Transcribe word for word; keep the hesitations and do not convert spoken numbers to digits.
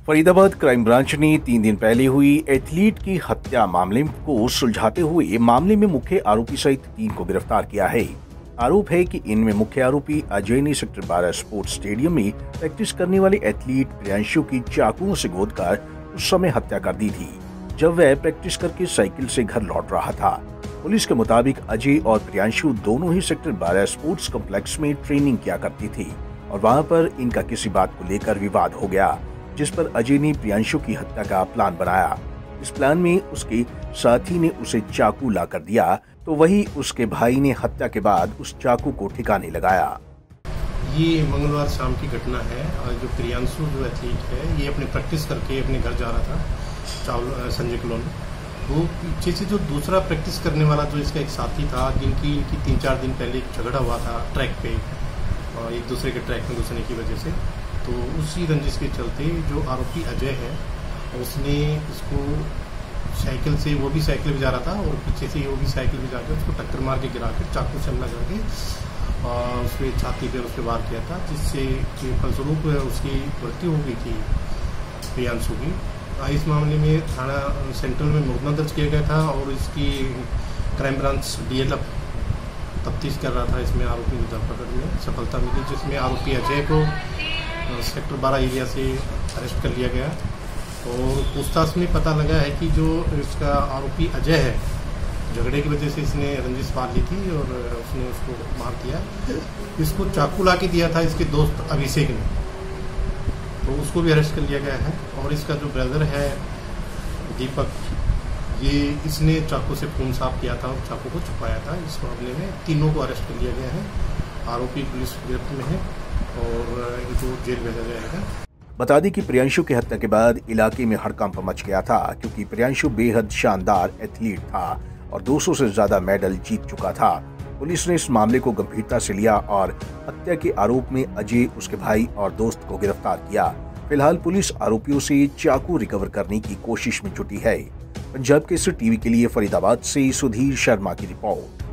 Faridabad crime branch ने तीन दिन पहले हुई एथलीट की हत्या मामले को सुलझाते हुए मामले में मुख्य आरोपी सहित तीन को गिरफ्तार किया है। आरोप है कि इनमें मुख्य आरोपी अजय ने सेक्टर बारह स्पोर्ट्स स्टेडियम में प्रैक्टिस करने वाले एथलीट प्रियांशु की चाकुओं से गोदकर उस समय हत्या कर दी थी जब वह प्रैक्टिस करके साइकिल से घर लौट रहा था। पुलिस के मुताबिक अजय और प्रियांशु दोनों ही सेक्टर बारह स्पोर्ट्स कॉम्प्लेक्स में ट्रेनिंग किया करती थी और वहां पर इनका किसी बात को लेकर विवाद हो गया, जिस पर अजय ने प्रियांशु की हत्या का प्लान बनाया। इस प्लान में उसके साथी ने उसे चाकू ला कर दिया तो वही उसके भाई ने हत्या के बाद उस चाकू को ठिकाने लगाया। ये मंगलवार शाम की घटना है और जो प्रियांशु जो एथलीट है ये अपने प्रैक्टिस करके अपने घर जा रहा था चावल संजय कॉलोनी। वो पीछे से जो दूसरा प्रैक्टिस करने वाला जो इसका एक साथी था जिनकी इनकी तीन चार दिन पहले एक झगड़ा हुआ था ट्रैक पे और एक दूसरे के ट्रैक में घुसने की वजह से, तो उसी रंजिश के चलते जो आरोपी अजय है उसने इसको साइकिल से, वो भी साइकिल भी जा रहा था और पीछे से वो भी साइकिल भी जाकर उसको टक्कर मार के गिरा के चाकू से हमला करके उसके छाती पर उस पर वार किया था, जिससे फलस्वरूप उसकी मृत्यु हो गई थी प्रियांशु की। इस मामले में थाना सेंट्रल में मुकदमा दर्ज किया गया था और इसकी क्राइम ब्रांच डीएलएफ तफ्तीश कर रहा था। इसमें आरोपी को धरपकड़ में सफलता मिली, जिसमें आरोपी अजय को सेक्टर बारह एरिया से अरेस्ट कर लिया गया और पूछताछ में पता लगा है कि जो इसका आरोपी अजय है झगड़े की वजह से इसने रंजिश पाल ली थी और उसने उसको मार दिया। इसको चाकू ला के दिया था इसके दोस्त अभिषेक ने, तो उसको भी अरेस्ट कर लिया गया है। और इसका जो ब्रदर है दीपक, ये इसने चाकू से खून साफ किया था और चाकू को छुपाया था। इस मामले में तीनों को अरेस्ट कर लिया गया है। आरोपी पुलिस गिरफ्त में है और इनको जेल भेजा जाएगा। बता दें कि प्रियांशु की हत्या के बाद इलाके में हड़कंप मच गया था, क्योंकि प्रियांशु बेहद शानदार एथलीट था और दो सौ से ज्यादा मेडल जीत चुका था। पुलिस ने इस मामले को गंभीरता से लिया और हत्या के आरोप में अजय, उसके भाई और दोस्त को गिरफ्तार किया। फिलहाल पुलिस आरोपियों से चाकू रिकवर करने की कोशिश में जुटी है। पंजाब केसरी टीवी के लिए फरीदाबाद से सुधीर शर्मा की रिपोर्ट।